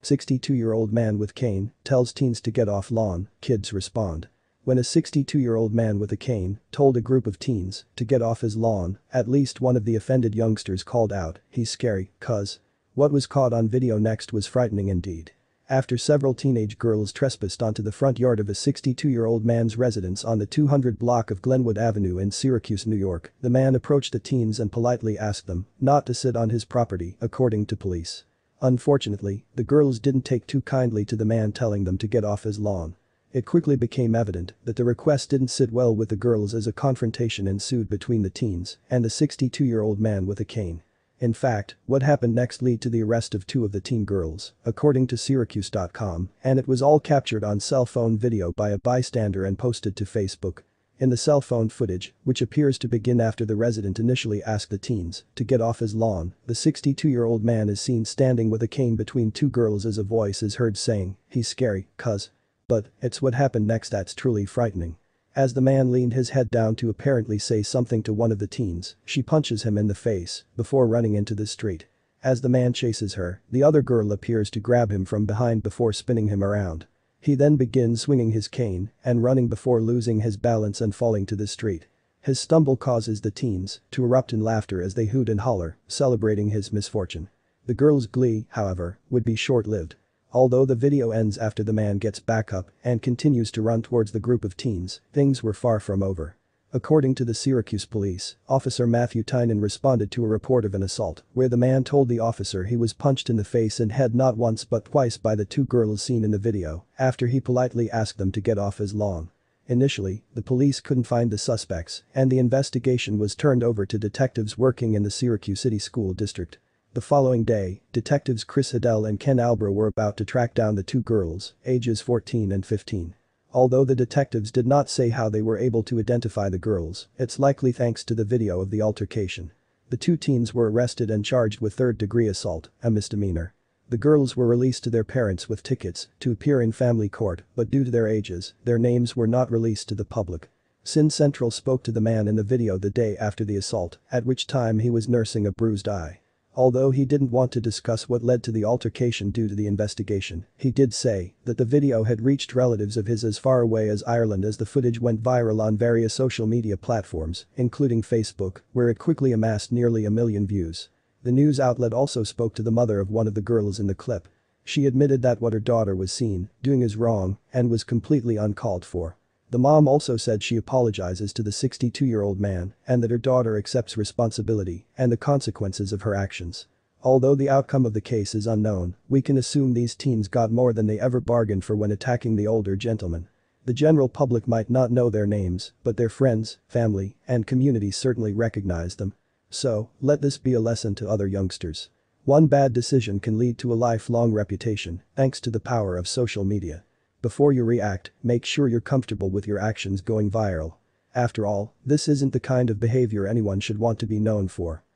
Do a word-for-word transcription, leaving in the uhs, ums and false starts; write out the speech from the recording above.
sixty-two-year-old man with cane tells teens to get off lawn, kids respond. When a sixty-two-year-old man with a cane told a group of teens to get off his lawn, at least one of the offended youngsters called out, "He's scary, cuz." What was caught on video next was frightening indeed. After several teenage girls trespassed onto the front yard of a sixty-two-year-old man's residence on the two hundred block of Glenwood Avenue in Syracuse, New York, the man approached the teens and politely asked them not to sit on his property, according to police. Unfortunately, the girls didn't take too kindly to the man telling them to get off his lawn. It quickly became evident that the request didn't sit well with the girls as a confrontation ensued between the teens and the sixty-two-year-old man with a cane. In fact, what happened next led to the arrest of two of the teen girls, according to Syracuse dot com, and it was all captured on cell phone video by a bystander and posted to Facebook. In the cell phone footage, which appears to begin after the resident initially asked the teens to get off his lawn, the sixty-two-year-old man is seen standing with a cane between two girls as a voice is heard saying, "He's scary, cuz." But it's what happened next that's truly frightening. As the man leaned his head down to apparently say something to one of the teens, she punches him in the face before running into the street. As the man chases her, the other girl appears to grab him from behind before spinning him around. He then begins swinging his cane and running before losing his balance and falling to the street. His stumble causes the teens to erupt in laughter as they hoot and holler, celebrating his misfortune. The girls' glee, however, would be short-lived. Although the video ends after the man gets back up and continues to run towards the group of teens, things were far from over. According to the Syracuse police, Officer Matthew Tynan responded to a report of an assault where the man told the officer he was punched in the face and head not once but twice by the two girls seen in the video after he politely asked them to get off his lawn. Initially, the police couldn't find the suspects and the investigation was turned over to detectives working in the Syracuse City School District. The following day, detectives Chris Hiddell and Ken Albro were about to track down the two girls, ages fourteen and fifteen. Although the detectives did not say how they were able to identify the girls, it's likely thanks to the video of the altercation. The two teens were arrested and charged with third-degree assault, a misdemeanor. The girls were released to their parents with tickets to appear in family court, but due to their ages, their names were not released to the public. Sin Central spoke to the man in the video the day after the assault, at which time he was nursing a bruised eye. Although he didn't want to discuss what led to the altercation due to the investigation, he did say that the video had reached relatives of his as far away as Ireland as the footage went viral on various social media platforms, including Facebook, where it quickly amassed nearly a million views. The news outlet also spoke to the mother of one of the girls in the clip. She admitted that what her daughter was seen doing is wrong and was completely uncalled for. The mom also said she apologizes to the sixty-two-year-old man and that her daughter accepts responsibility and the consequences of her actions. Although the outcome of the case is unknown, we can assume these teens got more than they ever bargained for when attacking the older gentleman. The general public might not know their names, but their friends, family, and community certainly recognize them. So, let this be a lesson to other youngsters. One bad decision can lead to a lifelong reputation, thanks to the power of social media. Before you react, make sure you're comfortable with your actions going viral. After all, this isn't the kind of behavior anyone should want to be known for.